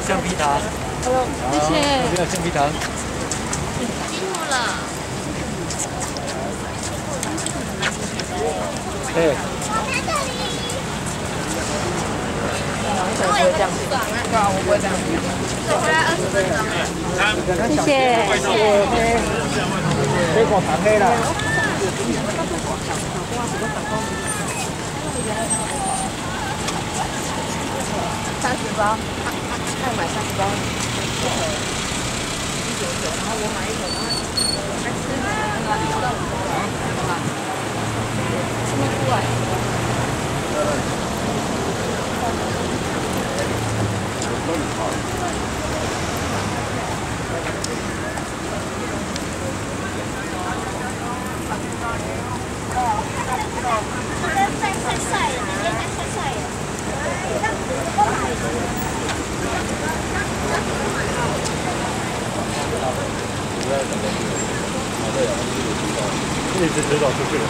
橡皮糖。 谢谢。 这个橡皮糖。 辛苦了。 对。 我也不这样子。对啊，我不会这样子。回来20分钟。谢谢。 水果糖黑了。 30包，他买30包。199，然后我买1桶，然后还吃吃到5包，好吧？这么贵。太晒了，那边太晒了。 一直指导出去了。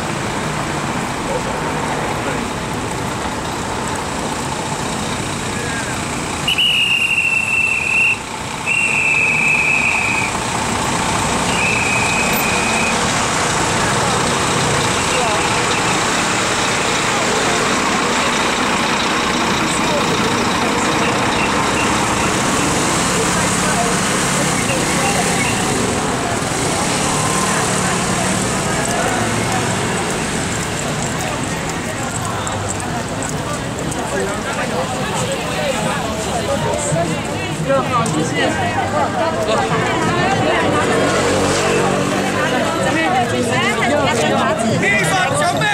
好，谢谢。地方小妹，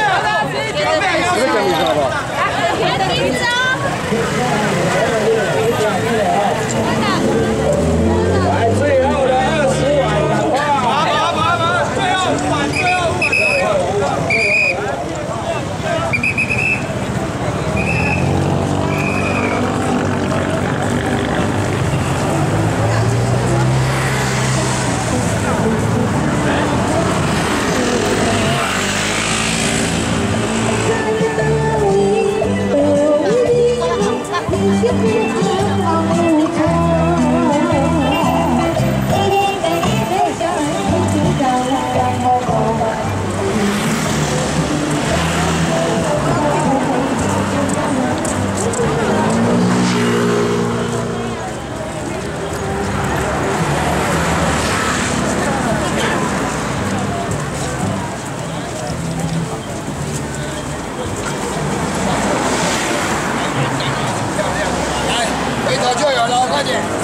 来最后的20碗，跑，最后5碗，最后5碗。回头就有了，快点！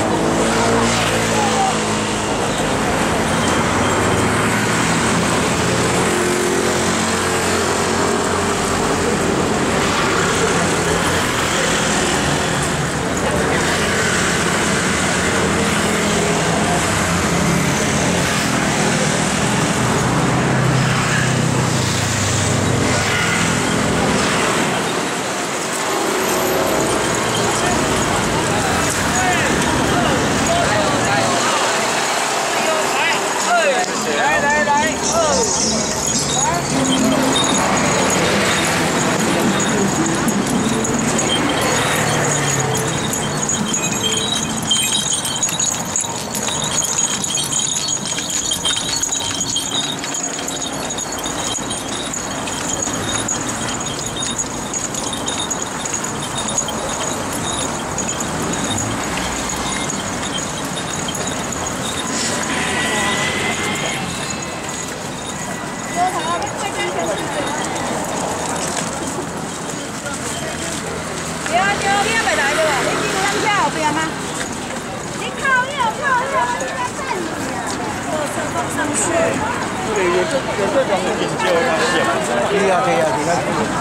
有这种研究可以啊，可以啊，你看。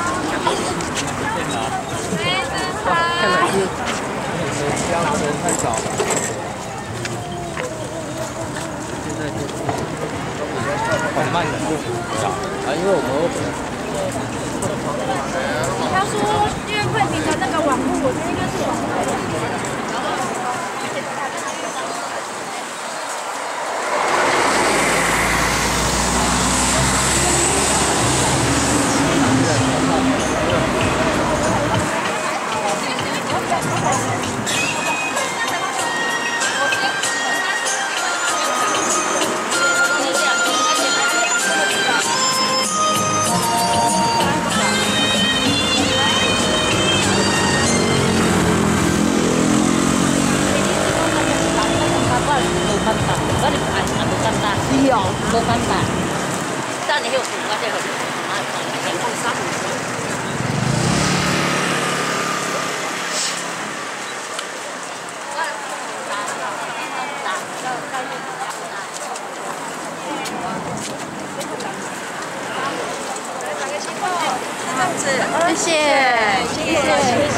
看哪只？标人太少了。现在就缓慢的少啊，因为我们他说，因为桂平的那个网络，我觉得应该是网络。 你有图啊？这个天空沙。 谢谢，谢谢。